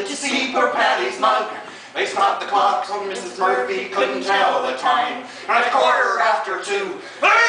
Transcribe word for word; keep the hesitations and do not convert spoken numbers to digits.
did you see poor Paddy's mug? They stopped the clock so Missus Murphy couldn't tell the time. And at a quarter after two,